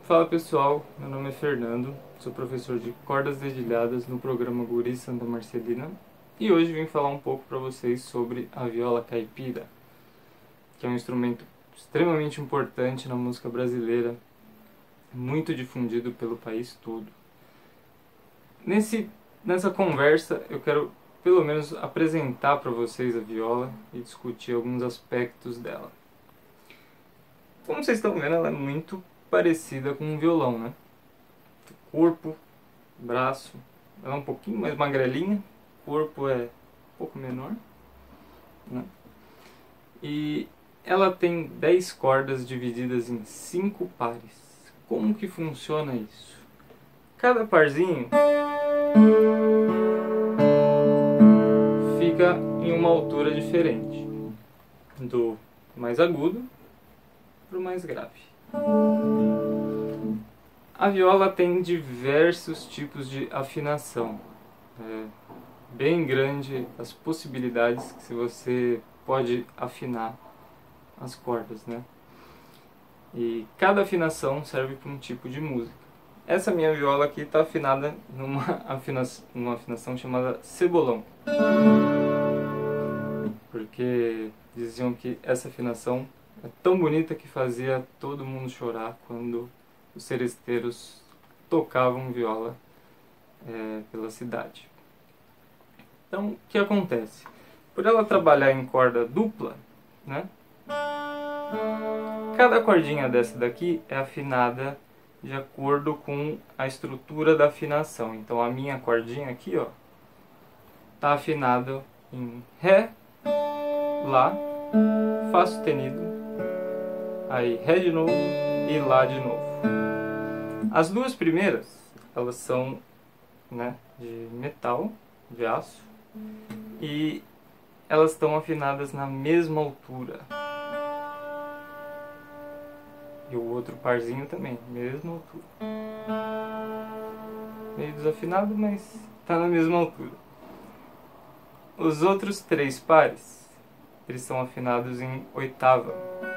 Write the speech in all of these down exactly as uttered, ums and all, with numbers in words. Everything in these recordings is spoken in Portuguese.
Fala pessoal, meu nome é Fernando, sou professor de cordas dedilhadas no programa Guri Santa Marcelina e hoje vim falar um pouco para vocês sobre a viola caipira, que é um instrumento extremamente importante na música brasileira, muito difundido pelo país todo. Nesse, nessa conversa eu quero pelo menos apresentar para vocês a viola e discutir alguns aspectos dela. Como vocês estão vendo, ela é muito parecida com um violão, né? Corpo, braço, ela é um pouquinho mais magrelinha, o corpo é um pouco menor, né? E ela tem dez cordas divididas em cinco pares. Como que funciona isso? Cada parzinho fica em uma altura diferente, do mais agudo para o mais grave. A viola tem diversos tipos de afinação. É bem grande as possibilidades que você pode afinar as cordas, né? E cada afinação serve para um tipo de música. Essa minha viola aqui está afinada numa afinação, numa afinação chamada cebolão, porque diziam que essa afinação é tão bonita que fazia todo mundo chorar quando os seresteiros tocavam viola é, pela cidade. Então, o que acontece? Por ela trabalhar em corda dupla, né? Cada cordinha dessa daqui é afinada de acordo com a estrutura da afinação. Então, a minha cordinha aqui, ó, tá afinada em Ré, Lá, Fá sustenido, aí Ré de novo e Lá de novo. As duas primeiras, elas são, né, de metal, de aço, e elas estão afinadas na mesma altura. E o outro parzinho também, mesma altura. Meio desafinado, mas está na mesma altura. Os outros três pares, eles são afinados em oitava.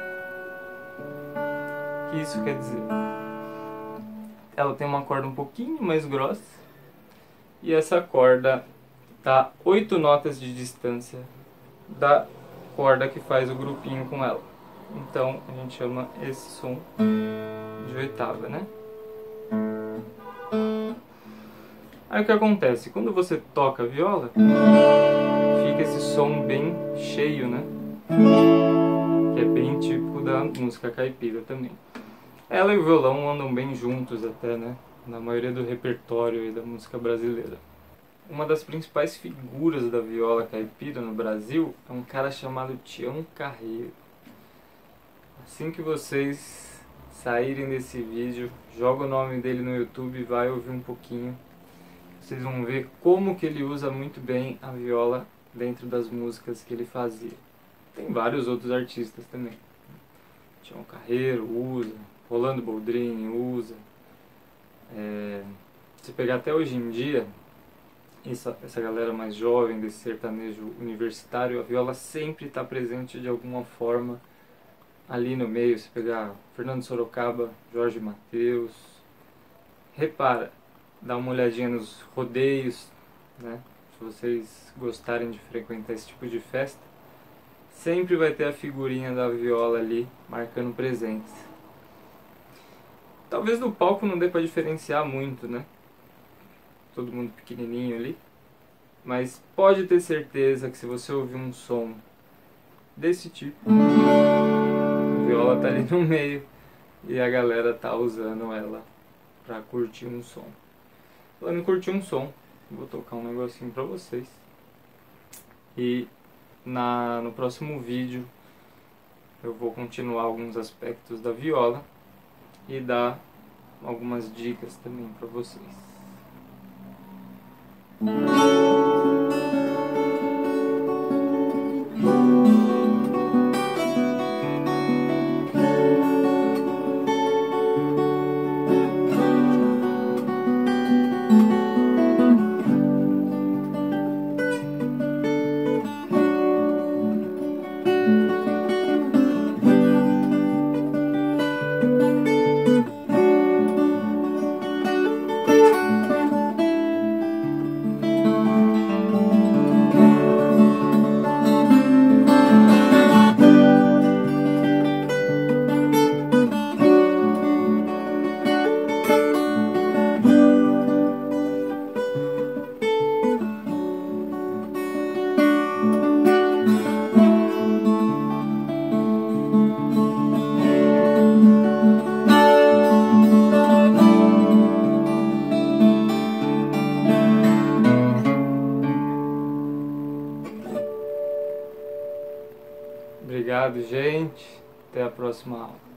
O que isso quer dizer? Ela tem uma corda um pouquinho mais grossa e essa corda está oito notas de distância da corda que faz o grupinho com ela. Então a gente chama esse som de oitava, né? Aí o que acontece? Quando você toca a viola, fica esse som bem cheio, né? Que é bem típico da música caipira também. Ela e o violão andam bem juntos até, né? Na maioria do repertório aí da música brasileira. Uma das principais figuras da viola caipira no Brasil é um cara chamado Tião Carreiro. Assim que vocês saírem desse vídeo, joga o nome dele no YouTube e vai ouvir um pouquinho. Vocês vão ver como que ele usa muito bem a viola dentro das músicas que ele fazia. Tem vários outros artistas também. Tião Carreiro usa, Rolando Boldrin usa. É, se pegar até hoje em dia, essa, essa galera mais jovem desse sertanejo universitário, a viola sempre está presente de alguma forma ali no meio. Se pegar Fernando Sorocaba, Jorge Mateus, repara, dá uma olhadinha nos rodeios, né? Se vocês gostarem de frequentar esse tipo de festa, sempre vai ter a figurinha da viola ali marcando presença. Talvez no palco não dê para diferenciar muito, né? Todo mundo pequenininho ali. Mas pode ter certeza que se você ouvir um som desse tipo, a viola tá ali no meio e a galera tá usando ela para curtir um som. Falando em curtir um som, vou tocar um negocinho pra vocês. E na, no próximo vídeo eu vou continuar alguns aspectos da viola e dar algumas dicas também pra vocês. Obrigado, gente. Até a próxima aula.